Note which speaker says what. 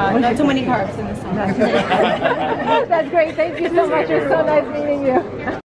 Speaker 1: not too many carbs in the summer.
Speaker 2: That's great. Thank you so much. It was so nice meeting you.